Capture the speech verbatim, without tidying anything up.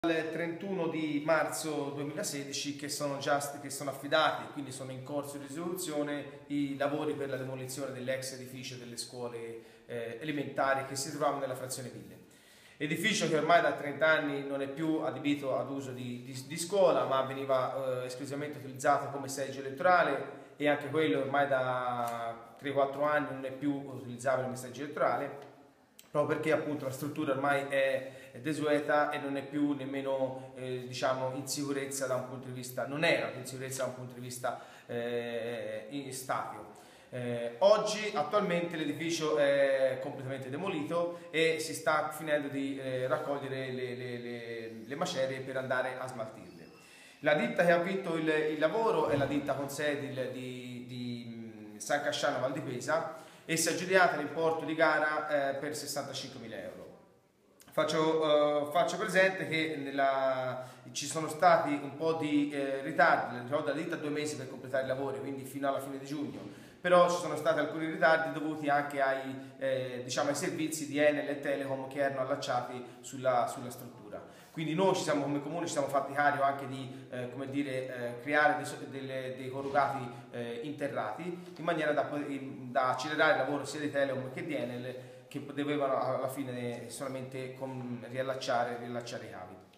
Al trentuno di marzo duemilasedici che sono già che sono affidati, quindi sono in corso di risoluzione i lavori per la demolizione dell'ex edificio delle scuole eh, elementari che si trovavano nella frazione Ville. Edificio che ormai da trenta anni non è più adibito ad uso di, di, di scuola, ma veniva eh, esclusivamente utilizzato come seggio elettorale, e anche quello ormai da tre quattro anni non è più utilizzabile come seggio elettorale, proprio perché appunto la struttura ormai è desueta e non è più nemmeno eh, diciamo in sicurezza da un punto di vista, non era in sicurezza da un punto di vista eh, statico. Eh, oggi attualmente l'edificio è completamente demolito e si sta finendo di eh, raccogliere le, le, le, le macerie per andare a smaltirle. La ditta che ha vinto il, il lavoro è la ditta con sede di, di San Casciano Val di Pesa e si è aggiudicata l'importo di gara eh, per sessantacinquemila euro. Faccio, uh, faccio presente che nella, ci sono stati un po' di eh, ritardi, ricordo la ditta ha due mesi per completare i lavori, quindi fino alla fine di giugno, però ci sono stati alcuni ritardi dovuti anche ai, eh, diciamo, ai servizi di Enel e Telecom che erano allacciati sulla, sulla struttura. Quindi noi ci siamo, come comune ci siamo fatti carico anche di eh, come dire, eh, creare dei, delle, dei corrugati eh, interrati in maniera da, da accelerare il lavoro sia di Telecom che di Enel, che dovevano alla fine solamente riallacciare, riallacciare i cavi.